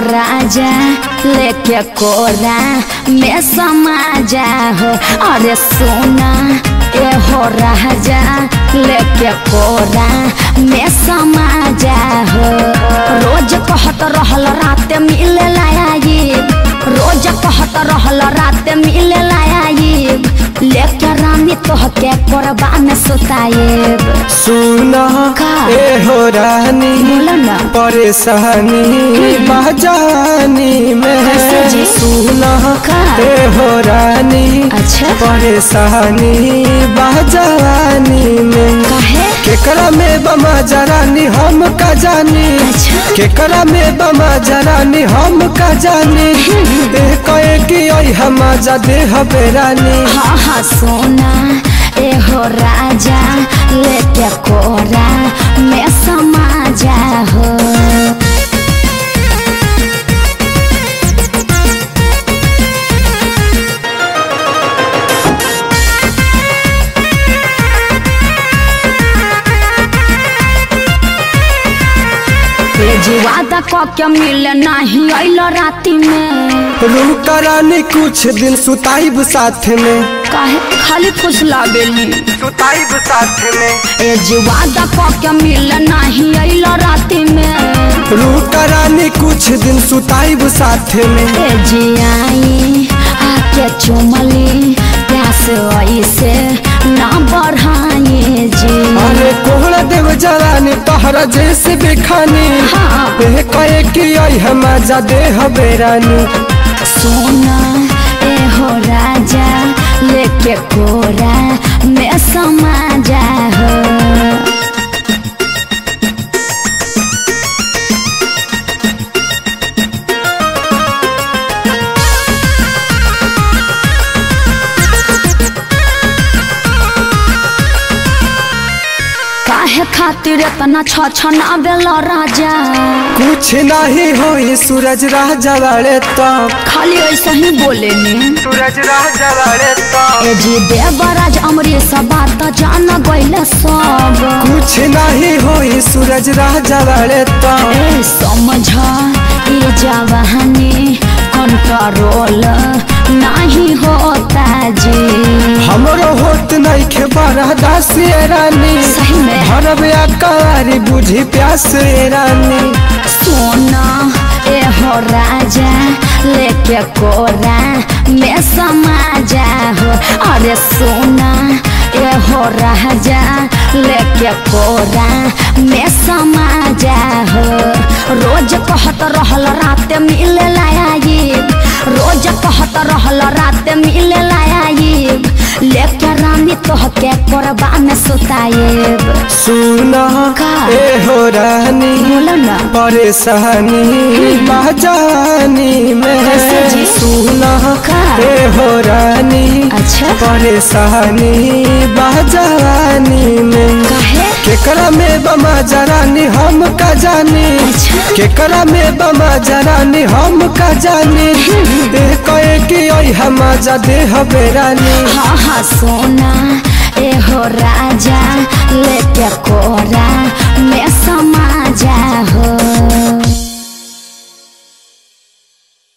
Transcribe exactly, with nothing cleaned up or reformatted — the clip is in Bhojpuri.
राजा लेके कोरा में समा जा हो। अरे सोना ए हो राजा लेके कोरा में समा जा हो। रोज कहत रहल रात मिले लायाई, रोज कहत रहल रात मिले लायाई, लेके रानी तोहके कोरबा में सुताएब। सुना ए हो रानी परेशानी बजानी में। सुना ए हो रानी अच्छा परेशानी बजानी में। केकरा में बमा जरानी हम का जानी, केकरा में बमा जरानी हम का जानी। कहे कि हम जा दे बेरानी। हाँ हाँ सोना ए हो राजा लेके कोरा में समा जा हो। वादा के मिले नहीं अल राती में। रूम करानी कुछ दिन सुताइब साथ में। काहे खाली खुश लागेली सुताइब साथ में। ए जी वादा के मिले नहीं अल राती में। रूम करानी कुछ दिन सुताइब साथ में। ए जी आई आके चुमली प्यास ऐसे ना बढ़ाए जी। अरे कोहरा देव जरानी तोहरा जैसे बेखानी। हाँ। कहे कि आई हम जा दे बेरानी। सोना ए हो राजा लेके कोरा में समा जा हो। काहे खातिर इतना छछना बेला राजा। कुछ नहीं हो सूरज राजा वाले तो खाली ऐसा ही बोले ने। सूरज राजा वाले तो ए जी देवराज अमरीश बात जान गइले सब। कुछ नहीं हो सूरज राजा वाले तो ए समझ ये जवानी कंट्रोल नहीं होता जी। हमरो होत नहीं खे बड़ा दास रानी। सही में भरब आकारी बुझी प्यास रानी। सोना ए हो राजा लेके कोरा में समा जा हो। अरे सोना ए हो राजा लेके कोरा में समा जा हो। रोज कहत रहल रात मिले लायाई, रोज कहत रहल रात मिले लायाई, लेके रानी तोहके कोरबा में सुताएब। सुना ए हो रानी परेशानी बजानी में। सुना ए हो रानी अच्छा परेशानी बजानी में। केकरा में बमा जरानी हम का जानी, केकरा में बमा जरानी हम का जानी। कहे कि हम जा दे बेरानी। हाँ हाँ सोना ए हो राजा लेके कोरा में समा